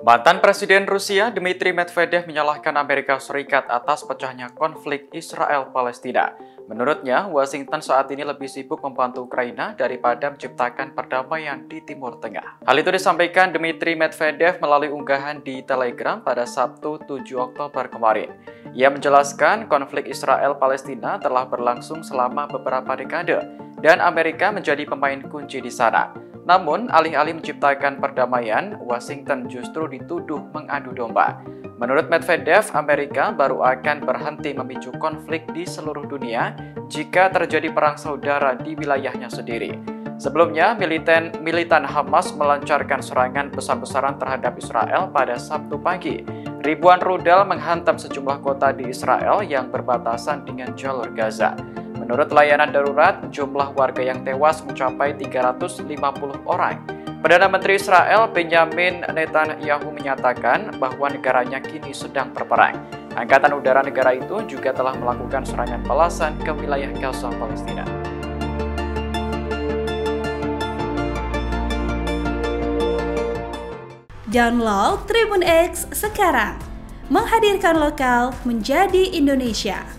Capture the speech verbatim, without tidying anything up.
Mantan Presiden Rusia Dmitry Medvedev menyalahkan Amerika Serikat atas pecahnya konflik Israel-Palestina. Menurutnya, Washington saat ini lebih sibuk membantu Ukraina daripada menciptakan perdamaian di Timur Tengah. Hal itu disampaikan Dmitry Medvedev melalui unggahan di Telegram pada Sabtu tujuh Oktober kemarin. Ia menjelaskan konflik Israel-Palestina telah berlangsung selama beberapa dekade dan Amerika menjadi pemain kunci di sana. Namun, alih-alih menciptakan perdamaian, Washington justru dituduh mengadu domba. Menurut Medvedev, Amerika baru akan berhenti memicu konflik di seluruh dunia jika terjadi perang saudara di wilayahnya sendiri. Sebelumnya, militan, militan Hamas melancarkan serangan besar-besaran terhadap Israel pada Sabtu pagi. Ribuan rudal menghantam sejumlah kota di Israel yang berbatasan dengan jalur Gaza. Menurut layanan darurat, jumlah warga yang tewas mencapai tiga ratus lima puluh orang. Perdana Menteri Israel Benjamin Netanyahu menyatakan bahwa negaranya kini sedang berperang. Angkatan Udara negara itu juga telah melakukan serangan balasan ke wilayah Gaza, Palestina. Download Tribun X sekarang, menghadirkan lokal menjadi Indonesia.